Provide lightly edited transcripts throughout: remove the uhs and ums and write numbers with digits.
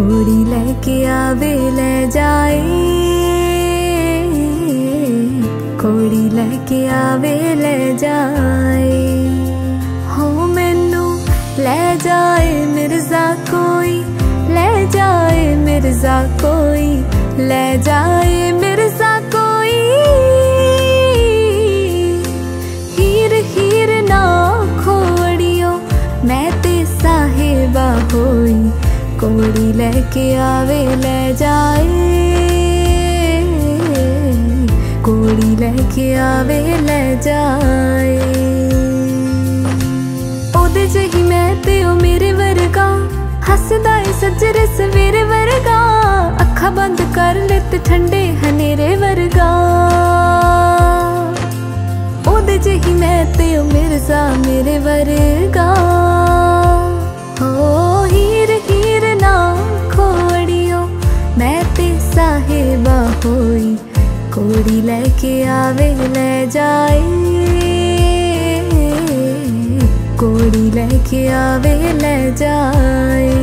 कोड़ी लेके आवे ले जाए, कोड़ी लेके आवे ले जाए। हो मैनू ले जाए मिर्जा कोई, ले जाए मिर्जा कोई, ले जाए मिर्जा कोई। हीर हीर ना खोड़ियो मैं ते साहिबा होई, कोड़ी लेके आवे ले जाए, कोड़ी लेके आवे ले जाए। ओदे जही मैं ते ओ मेरे वर्गा, हसदा ए सजरे सवेरे वर्गा, अखा बंद कर ले ते ठंडे हनेरे वर्गा। ओदे जही मैं ते ओ मिर्जा मेरे वर्गा। हो हीर हीर ना खोड़ियो मैं ते साहिबा होई, कोड़ी लेके आवे ले जाए, कोड़ी लेके आवे ले जाए।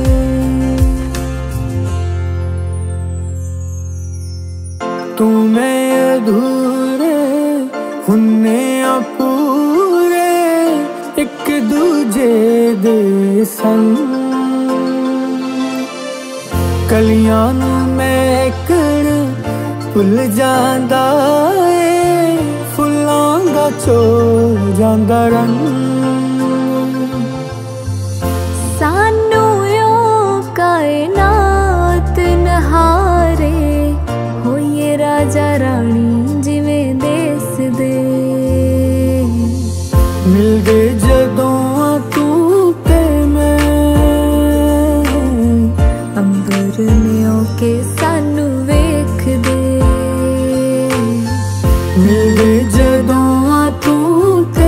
तू मैं अधूरे हुन्ने अपूरे, एक दूजे दे संग कलियां नू महकण भुल जांदा ए, फुल्लां दा चोर जांदा रंग। सानू यो कायनात नहारे होइए राजा रानी जिवें देस दे। मिल गए जदों तू ते मैं, अंबर ने ओके सानू वेख दे। मिल गए जदों तू ते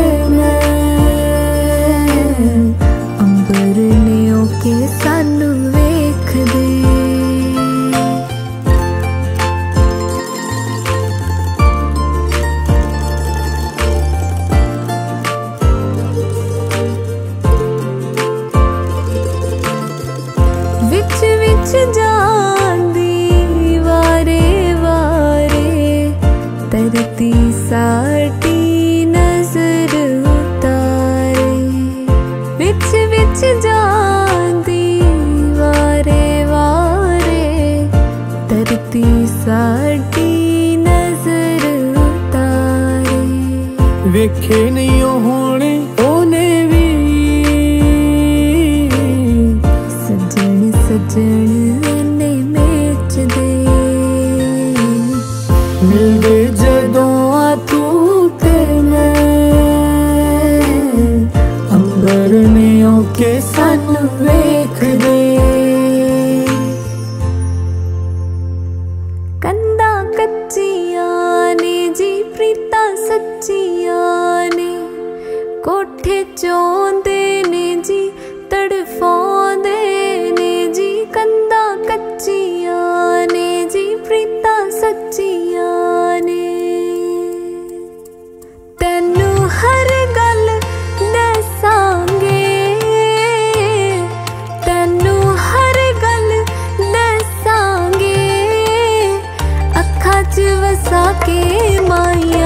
मैं, अंबर ने ओके सानू वेख दे। विच विच जांदी वारे वारे, तरती साटी नजर उतारे। विच विच जांदी वारे वारे, तरती साटी नजर उतारे। वेखे नहीं होने ओने भी, सजन सजन ने मेच दे। मिल गए जदों तू ते मैं, अंबर ने ओके सानू वेख दे। कंधा कच्चियां ने जी प्रीता सच्चियां ने, कोठे चोंदे ने जी तड़फांदे ने जी। कंधा कच्चियां ने जी प्रीता सच्चियां ने, तैनू हर गल दसांगे, तैनू हर गल दसांगे। अखा च वसा के माइया